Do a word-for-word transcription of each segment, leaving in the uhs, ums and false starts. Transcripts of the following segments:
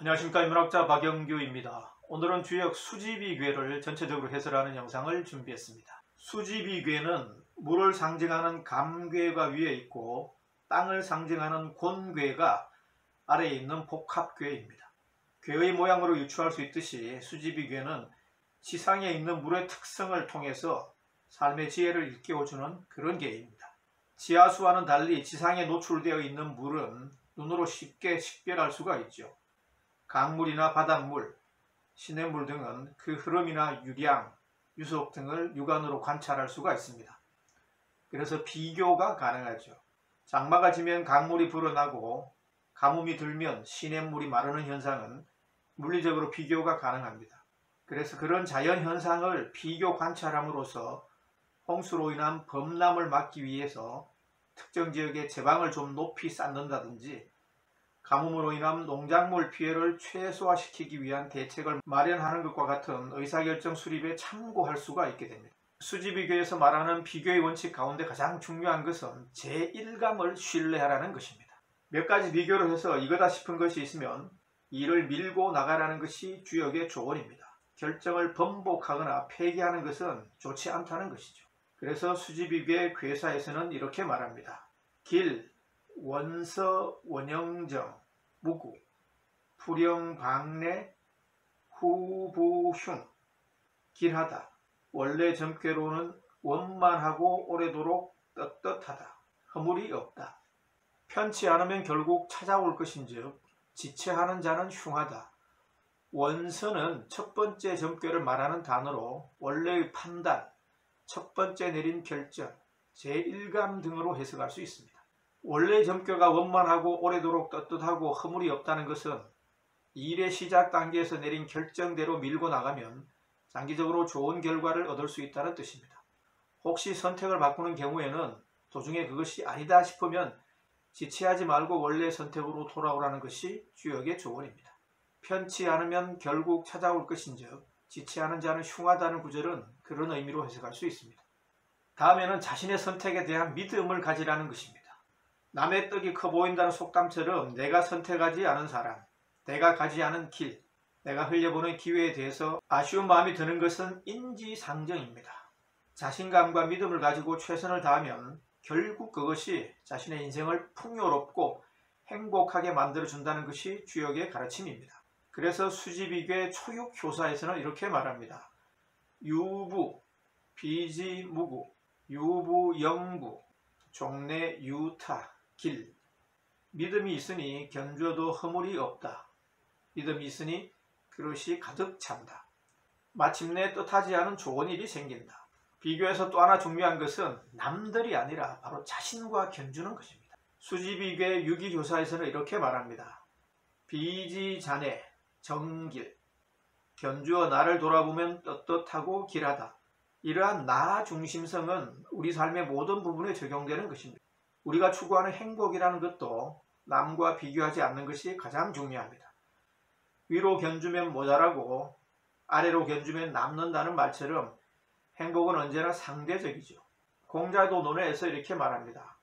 안녕하십니까, 인문학자 박영규입니다. 오늘은 주역 수지비괴를 전체적으로 해설하는 영상을 준비했습니다. 수지비괴는 물을 상징하는 감괴가 위에 있고 땅을 상징하는 곤괴가 아래에 있는 복합괴입니다. 괴의 모양으로 유추할 수 있듯이 수지비괴는 지상에 있는 물의 특성을 통해서 삶의 지혜를 일깨워주는 그런 괴입니다. 지하수와는 달리 지상에 노출되어 있는 물은 눈으로 쉽게 식별할 수가 있죠. 강물이나 바닷물, 시냇물 등은 그 흐름이나 유량, 유속 등을 육안으로 관찰할 수가 있습니다. 그래서 비교가 가능하죠. 장마가 지면 강물이 불어나고 가뭄이 들면 시냇물이 마르는 현상은 물리적으로 비교가 가능합니다. 그래서 그런 자연현상을 비교 관찰함으로써 홍수로 인한 범람을 막기 위해서 특정 지역의 제방을 좀 높이 쌓는다든지 가뭄으로 인한 농작물 피해를 최소화시키기 위한 대책을 마련하는 것과 같은 의사결정 수립에 참고할 수가 있게 됩니다. 수지비교에서 말하는 비교의 원칙 가운데 가장 중요한 것은 제일감을 신뢰하라는 것입니다. 몇 가지 비교를 해서 이거다 싶은 것이 있으면 이를 밀고 나가라는 것이 주역의 조언입니다. 결정을 번복하거나 폐기하는 것은 좋지 않다는 것이죠. 그래서 수지비교의 괴사에서는 이렇게 말합니다. 길, 원서, 원영정, 무구, 불영방래, 후부흉, 길하다. 원래 점괘로는 원만하고 오래도록 떳떳하다. 허물이 없다. 편치 않으면 결국 찾아올 것인즉 지체하는 자는 흉하다. 원서는 첫 번째 점괘를 말하는 단어로 원래의 판단, 첫 번째 내린 결정, 제일감 등으로 해석할 수 있습니다. 원래 점괘가 원만하고 오래도록 떳떳하고 허물이 없다는 것은 일의 시작 단계에서 내린 결정대로 밀고 나가면 장기적으로 좋은 결과를 얻을 수 있다는 뜻입니다. 혹시 선택을 바꾸는 경우에는 도중에 그것이 아니다 싶으면 지체하지 말고 원래 선택으로 돌아오라는 것이 주역의 조언입니다. 편치 않으면 결국 찾아올 것인즉 지체하는 자는 흉하다는 구절은 그런 의미로 해석할 수 있습니다. 다음에는 자신의 선택에 대한 믿음을 가지라는 것입니다. 남의 떡이 커 보인다는 속담처럼 내가 선택하지 않은 사람, 내가 가지 않은 길, 내가 흘려보는 기회에 대해서 아쉬운 마음이 드는 것은 인지상정입니다. 자신감과 믿음을 가지고 최선을 다하면 결국 그것이 자신의 인생을 풍요롭고 행복하게 만들어준다는 것이 주역의 가르침입니다. 그래서 수지비괴 초육효사에서는 이렇게 말합니다. 유부, 비지무구, 유부영부, 종래유타, 길. 믿음이 있으니 견주어도 허물이 없다. 믿음이 있으니 그릇이 가득 찬다. 마침내 뜻하지 않은 좋은 일이 생긴다. 비교에서 또 하나 중요한 것은 남들이 아니라 바로 자신과 견주는 것입니다. 수지비괴 유기교사에서는 이렇게 말합니다. 비지자네, 정길. 견주어 나를 돌아보면 떳떳하고 길하다. 이러한 나 중심성은 우리 삶의 모든 부분에 적용되는 것입니다. 우리가 추구하는 행복이라는 것도 남과 비교하지 않는 것이 가장 중요합니다. 위로 견주면 모자라고 아래로 견주면 남는다는 말처럼 행복은 언제나 상대적이죠. 공자도논에서 이렇게 말합니다.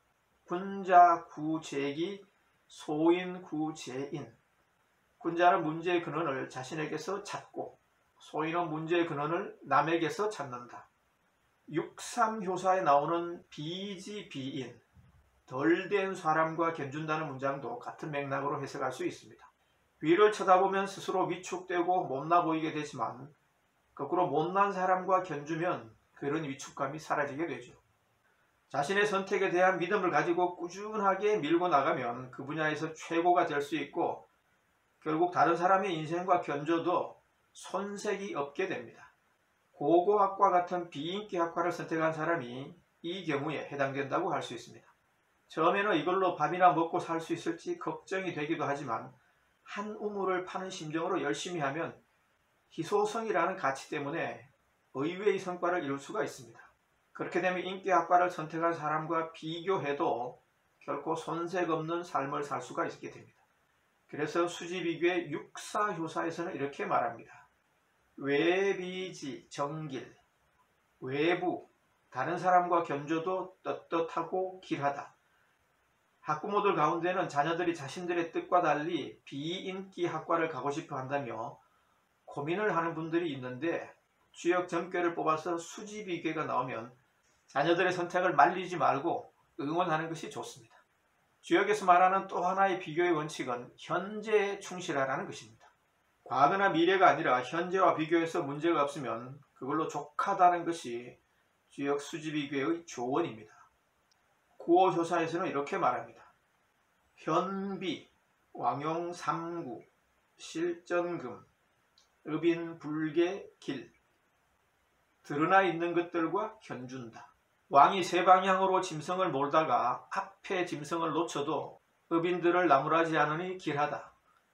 군자구제기 소인구제인. 군자는 문제의 근원을 자신에게서 찾고 소인은 문제의 근원을 남에게서 찾는다. 육삼효사에 나오는 비지비인, 덜된 사람과 견준다는 문장도 같은 맥락으로 해석할 수 있습니다. 위를 쳐다보면 스스로 위축되고 못나 보이게 되지만 거꾸로 못난 사람과 견주면 그런 위축감이 사라지게 되죠. 자신의 선택에 대한 믿음을 가지고 꾸준하게 밀고 나가면 그 분야에서 최고가 될 수 있고 결국 다른 사람의 인생과 견줘도 손색이 없게 됩니다. 고고학과 같은 비인기 학과를 선택한 사람이 이 경우에 해당된다고 할 수 있습니다. 처음에는 이걸로 밥이나 먹고 살 수 있을지 걱정이 되기도 하지만 한 우물을 파는 심정으로 열심히 하면 희소성이라는 가치 때문에 의외의 성과를 이룰 수가 있습니다. 그렇게 되면 인기학과를 선택한 사람과 비교해도 결코 손색 없는 삶을 살 수가 있게 됩니다. 그래서 수지비괴 육사효사에서는 이렇게 말합니다. 외비지 정길, 외부, 다른 사람과 견줘도 떳떳하고 길하다. 학부모들 가운데는 자녀들이 자신들의 뜻과 달리 비인기 학과를 가고 싶어 한다며 고민을 하는 분들이 있는데, 주역 점괘를 뽑아서 수지비교가 나오면 자녀들의 선택을 말리지 말고 응원하는 것이 좋습니다. 주역에서 말하는 또 하나의 비교의 원칙은 현재에 충실하라는 것입니다. 과거나 미래가 아니라 현재와 비교해서 문제가 없으면 그걸로 족하다는 것이 주역 수지비교의 조언입니다. 구호조사에서는 이렇게 말합니다. 현비, 왕용 삼구, 실전금, 의빈 불계 길. 드러나 있는 것들과 견준다. 왕이 세 방향으로 짐승을 몰다가 앞에 짐승을 놓쳐도 의빈들을 나무라지 않으니 길하다.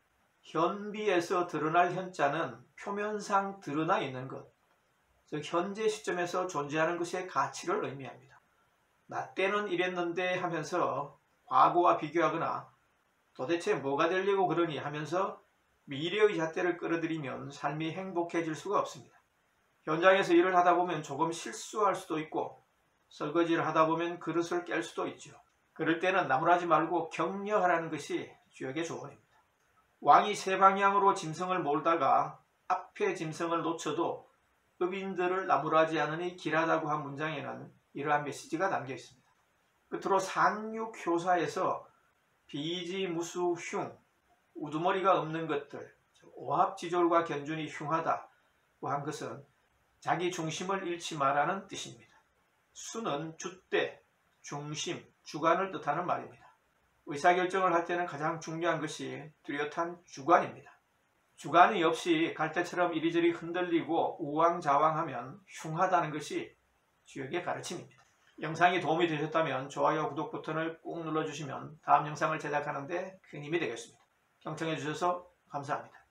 현비에서 드러날 현자는 표면상 드러나 있는 것, 즉 현재 시점에서 존재하는 것의 가치를 의미합니다. 나 때는 이랬는데 하면서 과거와 비교하거나 도대체 뭐가 되려고 그러니 하면서 미래의 잣대를 끌어들이면 삶이 행복해질 수가 없습니다. 현장에서 일을 하다 보면 조금 실수할 수도 있고 설거지를 하다 보면 그릇을 깰 수도 있죠. 그럴 때는 나무라지 말고 격려하라는 것이 주역의 조언입니다. 왕이 세 방향으로 짐승을 몰다가 앞에 짐승을 놓쳐도 의빈들을 나무라지 않으니 길하다고 한 문장에는 이러한 메시지가 담겨 있습니다. 끝으로 상육효사에서 비지무수흉, 우두머리가 없는 것들, 오합지졸과 견준이 흉하다고 한 것은 자기 중심을 잃지 말라는 뜻입니다. 수는 줏대, 중심, 주관을 뜻하는 말입니다. 의사결정을 할 때는 가장 중요한 것이 뚜렷한 주관입니다. 주관이 없이 갈대처럼 이리저리 흔들리고 우왕좌왕하면 흉하다는 것이 주역의 가르침입니다. 영상이 도움이 되셨다면 좋아요, 구독 버튼을 꾹 눌러주시면 다음 영상을 제작하는 데 큰 힘이 되겠습니다. 경청해 주셔서 감사합니다.